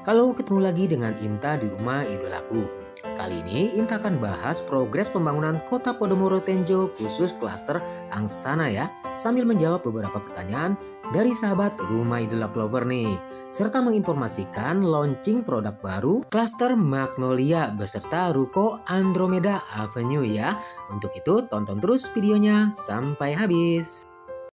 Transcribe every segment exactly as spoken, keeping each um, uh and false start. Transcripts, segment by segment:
Halo, ketemu lagi dengan Inta di rumah idolaku. Kali ini Inta akan bahas progres pembangunan kota Podomoro Tenjo khusus klaster Angsana ya, sambil menjawab beberapa pertanyaan dari sahabat rumah idola Clover nih, serta menginformasikan launching produk baru klaster Magnolia beserta ruko Andromeda Avenue ya. Untuk itu tonton terus videonya sampai habis.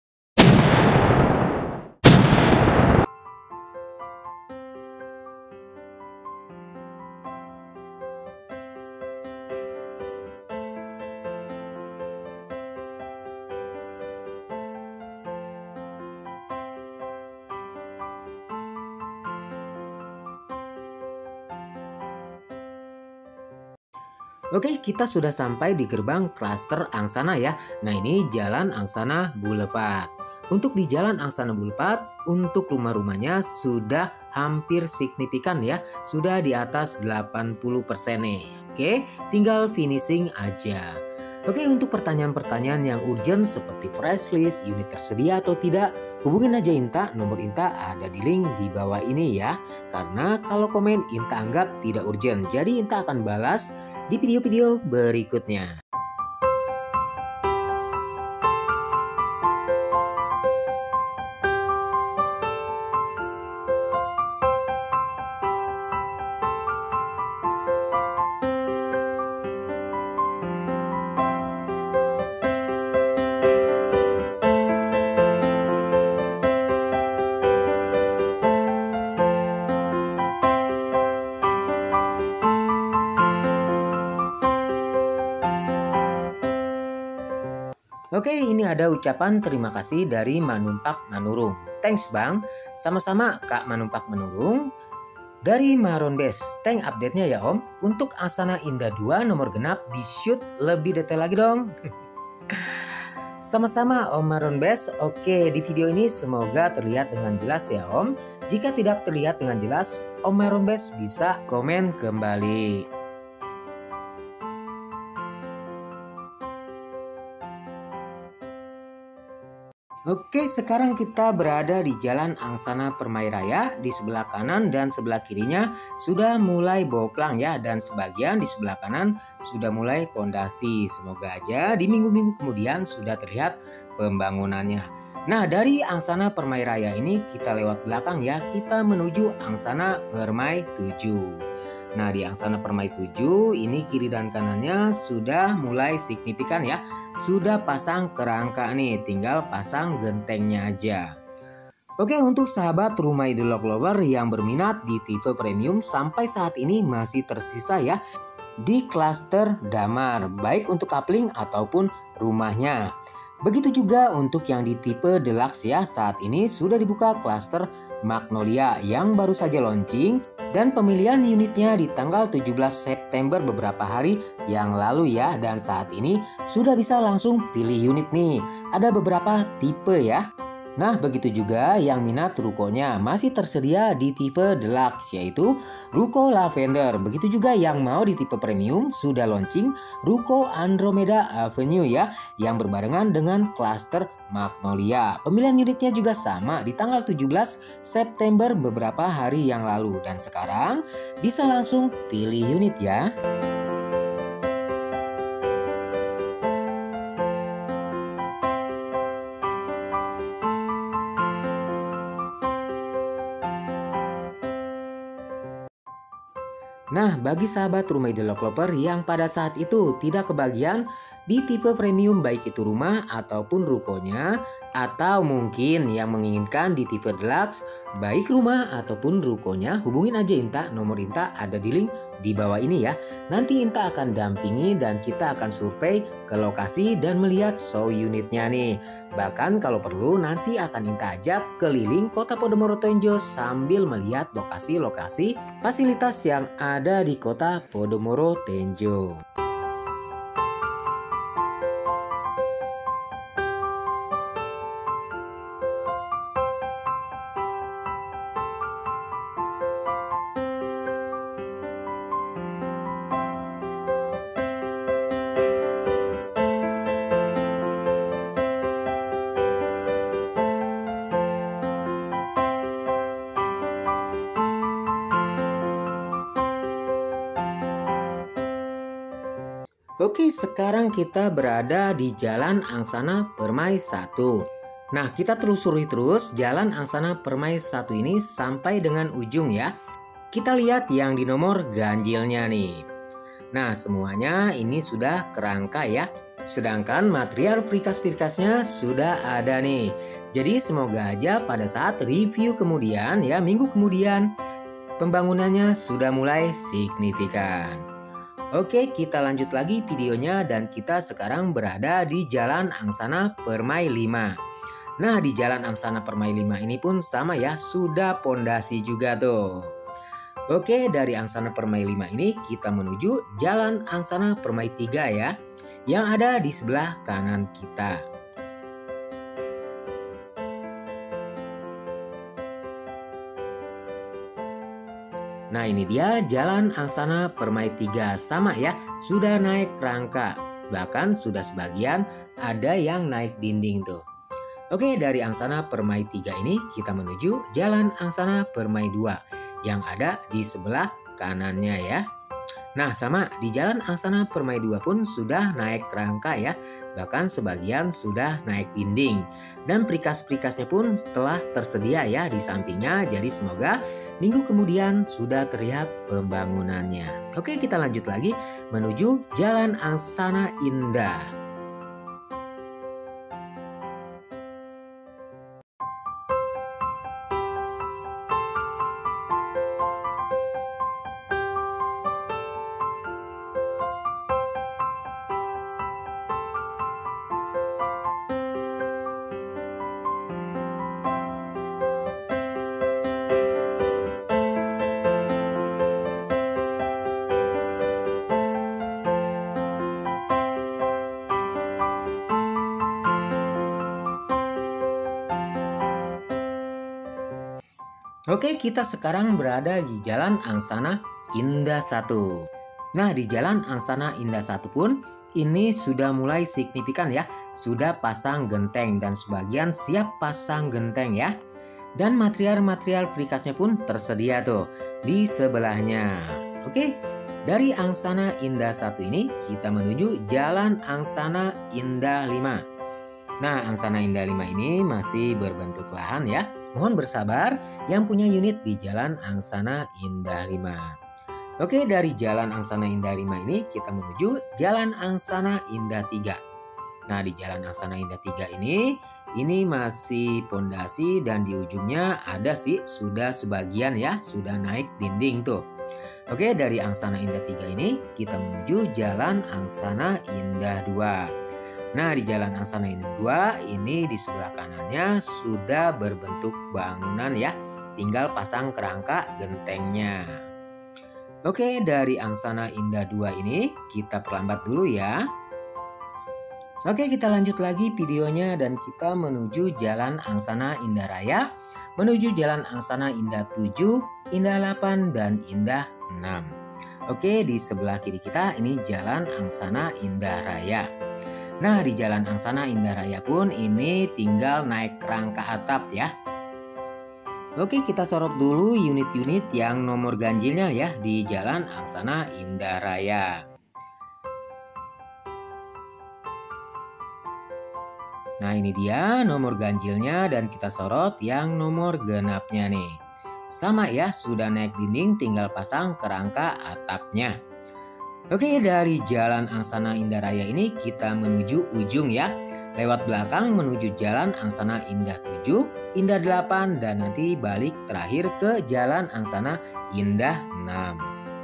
Oke, kita sudah sampai di gerbang klaster Angsana ya. Nah, ini Jalan Angsana Boulevard. Untuk di Jalan Angsana Boulevard, untuk rumah-rumahnya sudah hampir signifikan ya. Sudah di atas delapan puluh persen nih. Oke, tinggal finishing aja. Oke, untuk pertanyaan-pertanyaan yang urgent seperti fresh list, unit tersedia atau tidak, hubungin aja Inta, nomor Inta ada di link di bawah ini ya. Karena kalau komen Inta anggap tidak urgent, jadi Inta akan balas di video-video berikutnya. Oke, ini ada ucapan terima kasih dari Manumpak Manurung. Thanks Bang, sama-sama Kak Manumpak Manurung. Dari Maron Base, thank update-nya ya Om. Untuk Angsana Indah dua nomor genap di shoot lebih detail lagi dong. Sama-sama Om Maron Base. Oke, di video ini semoga terlihat dengan jelas ya Om. Jika tidak terlihat dengan jelas, Om Maron Base bisa komen kembali. Oke, sekarang kita berada di Jalan Angsana Permai Raya. Di sebelah kanan dan sebelah kirinya sudah mulai boplang ya, dan sebagian di sebelah kanan sudah mulai pondasi. Semoga aja di minggu-minggu kemudian sudah terlihat pembangunannya. Nah, dari Angsana Permai Raya ini kita lewat belakang ya, kita menuju Angsana Permai tujuh. Nah, di Angsana Permai tujuh ini kiri dan kanannya sudah mulai signifikan ya. Sudah pasang kerangka nih, tinggal pasang gentengnya aja. Oke, untuk sahabat rumah idola Clover yang berminat di tipe premium sampai saat ini masih tersisa ya di klaster Damar, baik untuk coupling ataupun rumahnya. Begitu juga untuk yang di tipe deluxe ya, saat ini sudah dibuka klaster Magnolia yang baru saja launching. Dan pemilihan unitnya di tanggal tujuh belas September beberapa hari yang lalu ya. Dan saat ini sudah bisa langsung pilih unit nih. Ada beberapa tipe ya. Nah, begitu juga yang minat rukonya masih tersedia di tipe deluxe, yaitu ruko Lavender. Begitu juga yang mau di tipe premium sudah launching ruko Andromeda Avenue ya, yang berbarengan dengan klaster Magnolia. Pemilihan unitnya juga sama di tanggal tujuh belas September beberapa hari yang lalu. Dan sekarang bisa langsung pilih unit ya. Nah, bagi sahabat rumah idola Clover yang pada saat itu tidak kebagian di tipe premium baik itu rumah ataupun rukonya, atau mungkin yang menginginkan di tipe deluxe baik rumah ataupun rukonya, hubungin aja Inta, nomor Inta ada di link di bawah ini ya. Nanti Inta akan dampingi dan kita akan survei ke lokasi dan melihat show unitnya nih. Bahkan kalau perlu nanti akan Inta ajak keliling kota Podomoro Tenjo sambil melihat lokasi-lokasi fasilitas yang ada di kota Podomoro Tenjo. Oke, sekarang kita berada di Jalan Angsana Permai satu. Nah, kita telusuri terus Jalan Angsana Permai satu ini sampai dengan ujung ya. Kita lihat yang di nomor ganjilnya nih. Nah, semuanya ini sudah kerangka ya. Sedangkan material prikas-prikasnya sudah ada nih. Jadi semoga aja pada saat review kemudian ya, minggu kemudian, pembangunannya sudah mulai signifikan. Oke, kita lanjut lagi videonya dan kita sekarang berada di Jalan Angsana Permai lima. Nah, di Jalan Angsana Permai lima ini pun sama ya, sudah pondasi juga tuh. Oke, dari Angsana Permai lima ini kita menuju Jalan Angsana Permai tiga ya, yang ada di sebelah kanan kita. Nah, ini dia Jalan Angsana Permai tiga, sama ya, sudah naik rangka. Bahkan sudah sebagian ada yang naik dinding tuh. Oke, dari Angsana Permai tiga ini kita menuju Jalan Angsana Permai dua yang ada di sebelah kanannya ya. Nah, sama di Jalan Angsana Permai dua pun sudah naik rangka ya. Bahkan sebagian sudah naik dinding. Dan perikas-perikasnya pun telah tersedia ya di sampingnya. Jadi semoga minggu kemudian sudah terlihat pembangunannya. Oke, kita lanjut lagi menuju Jalan Angsana Indah. Oke, kita sekarang berada di Jalan Angsana Indah satu. Nah, di Jalan Angsana Indah satu pun ini sudah mulai signifikan ya. Sudah pasang genteng dan sebagian siap pasang genteng ya. Dan material-material perikasnya pun tersedia tuh di sebelahnya. Oke, dari Angsana Indah satu ini kita menuju Jalan Angsana Indah lima. Nah, Angsana Indah lima ini masih berbentuk lahan ya. Mohon bersabar yang punya unit di Jalan Angsana Indah lima. Oke, dari Jalan Angsana Indah lima ini kita menuju Jalan Angsana Indah tiga. Nah, di Jalan Angsana Indah tiga ini ini masih pondasi dan di ujungnya ada sih sudah sebagian ya, sudah naik dinding tuh. Oke, dari Angsana Indah tiga ini kita menuju Jalan Angsana Indah dua. Nah, di Jalan Angsana Indah dua ini di sebelah kanannya sudah berbentuk bangunan ya. Tinggal pasang kerangka gentengnya. Oke, dari Angsana Indah dua ini kita perlambat dulu ya. Oke, kita lanjut lagi videonya dan kita menuju Jalan Angsana Indah Raya, menuju Jalan Angsana Indah tujuh, Indah delapan, dan Indah enam. Oke, di sebelah kiri kita ini Jalan Angsana Indah Raya. Nah, di Jalan Angsana Indah Raya pun ini tinggal naik rangka atap ya. Oke, kita sorot dulu unit-unit yang nomor ganjilnya ya di Jalan Angsana Indah Raya. Nah, ini dia nomor ganjilnya dan kita sorot yang nomor genapnya nih. Sama ya, sudah naik dinding, tinggal pasang kerangka atapnya. Oke, dari Jalan Angsana Indah Raya ini kita menuju ujung ya. Lewat belakang menuju Jalan Angsana Indah tujuh, Indah delapan, dan nanti balik terakhir ke Jalan Angsana Indah enam.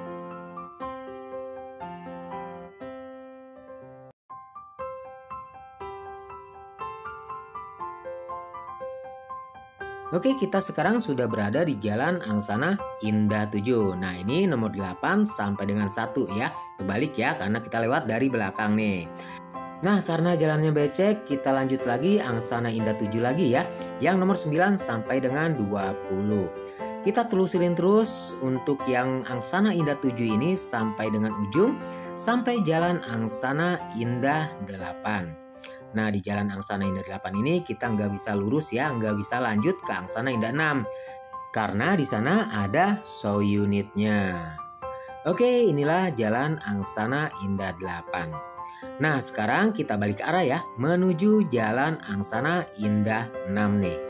Oke, kita sekarang sudah berada di Jalan Angsana Indah tujuh. Nah, ini nomor delapan sampai dengan satu ya. Terbalik ya, karena kita lewat dari belakang nih. Nah, karena jalannya becek, kita lanjut lagi Angsana Indah tujuh lagi ya. Yang nomor sembilan sampai dengan dua puluh. Kita telusurin terus untuk yang Angsana Indah tujuh ini sampai dengan ujung. Sampai Jalan Angsana Indah delapan. Nah, di Jalan Angsana Indah delapan ini kita nggak bisa lurus ya, nggak bisa lanjut ke Angsana Indah enam. Karena di sana ada show unitnya. Oke, inilah Jalan Angsana Indah delapan. Nah, sekarang kita balik arah ya, menuju Jalan Angsana Indah enam nih.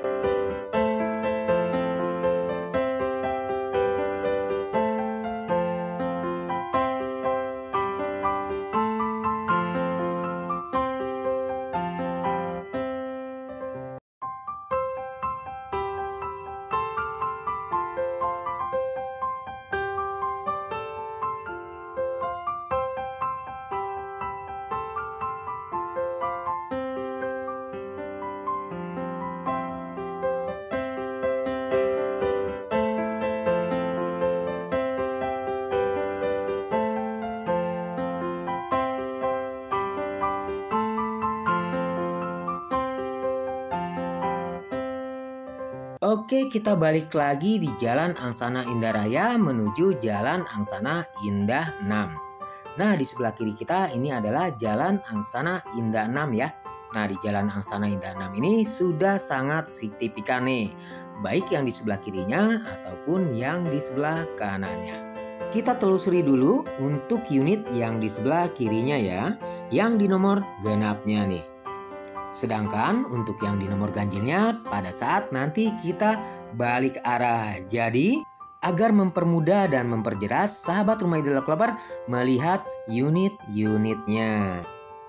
Oke, kita balik lagi di Jalan Angsana Indah Raya menuju Jalan Angsana Indah enam. Nah, di sebelah kiri kita ini adalah Jalan Angsana Indah enam ya. Nah, di Jalan Angsana Indah enam ini sudah sangat signifikan nih, baik yang di sebelah kirinya ataupun yang di sebelah kanannya. Kita telusuri dulu untuk unit yang di sebelah kirinya ya, yang di nomor genapnya nih. Sedangkan untuk yang di nomor ganjilnya pada saat nanti kita balik arah. Jadi agar mempermudah dan memperjelas sahabat Rumah Idola Developer melihat unit-unitnya.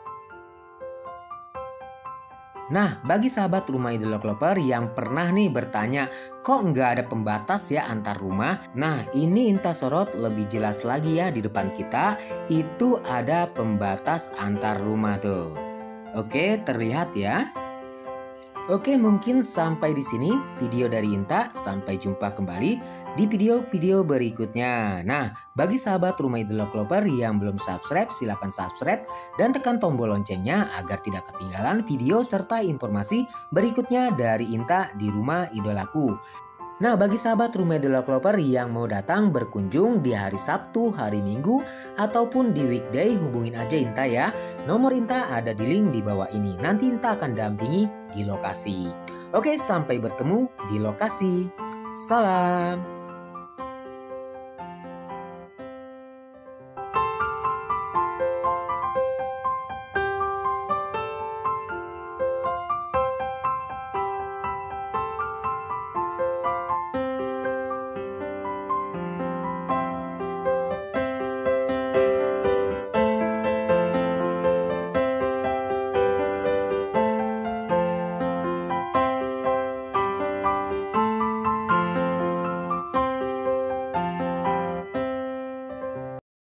Nah, bagi sahabat Rumah Idola Developer yang pernah nih bertanya, kok nggak ada pembatas ya antar rumah? Nah, ini Inta sorot lebih jelas lagi ya, di depan kita itu ada pembatas antar rumah tuh. Oke, terlihat ya. Oke, mungkin sampai di sini video dari Inta. Sampai jumpa kembali di video-video berikutnya. Nah, bagi sahabat Rumah Idola Developer yang belum subscribe, silahkan subscribe dan tekan tombol loncengnya agar tidak ketinggalan video serta informasi berikutnya dari Inta di Rumah Idolaku. Nah, bagi sahabat Rumah Idola Developer yang mau datang berkunjung di hari Sabtu, hari Minggu, ataupun di weekday, hubungin aja Inta ya. Nomor Inta ada di link di bawah ini. Nanti Inta akan dampingi di lokasi. Oke, sampai bertemu di lokasi. Salam.